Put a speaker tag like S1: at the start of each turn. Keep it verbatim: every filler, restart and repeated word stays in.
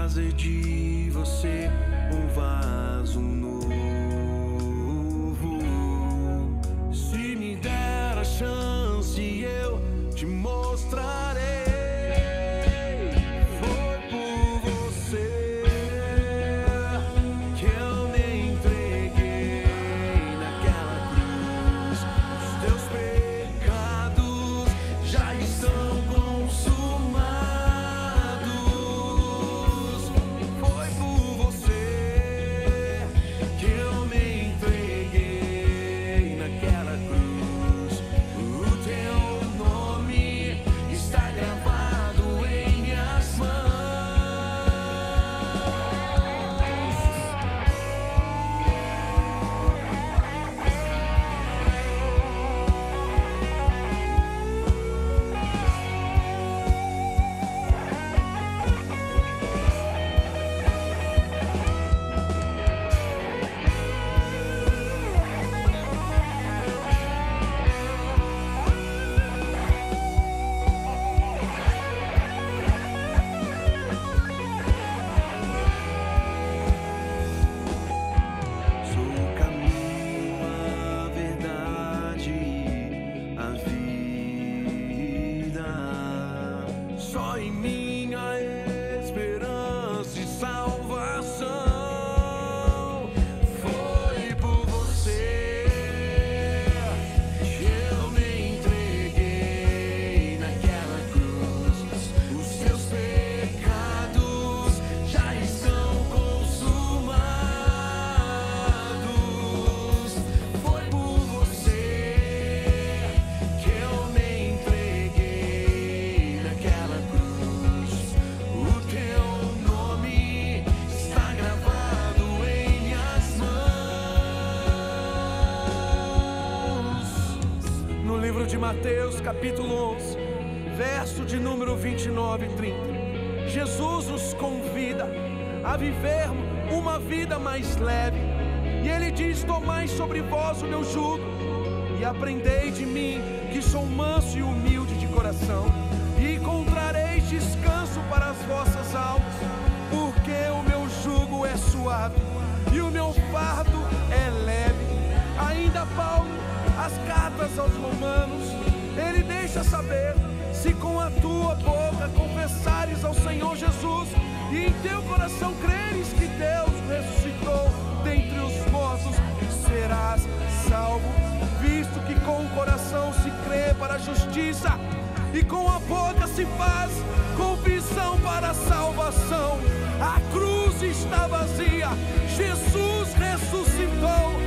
S1: fazer de você um vaso novo. Se me der a chance, eu te mostrarei. Foi por você que eu me entreguei naquela cruz. Os teus pecados já estão consumados. Foi por você que eu me entreguei naquela cruz. O teu nome está gravado em minhas mãos. Sou o caminho, a verdade, a vida. Só em mim há esperança e salvação. Foi por você que eu me entreguei naquela cruz. Os teus pecados já estão consumados. Foi por você que eu me entreguei naquela cruz. O teu nome está gravado em minhas mãos. No livro de Mateus, capítulo onze, verso de número vinte e nove e trinta, Jesus nos convida a viver uma vida mais leve. E Ele diz: tomai sobre vós o meu jugo e aprendei de mim, que sou manso e humilde de coração, e encontrareis descanso para as vossas almas, porque o meu jugo é suave e o meu fardo é leve. Ainda Paulo, as cartas aos Romanos, ele deixa saber: se com a tua boca confessares ao Senhor Jesus e em teu coração creres que Deus o ressuscitou dentre os mortos, serás salvo. Visto que com o coração se crê para a justiça e com a boca se faz confissão para a salvação. A cruz está vazia, Jesus ressuscitou.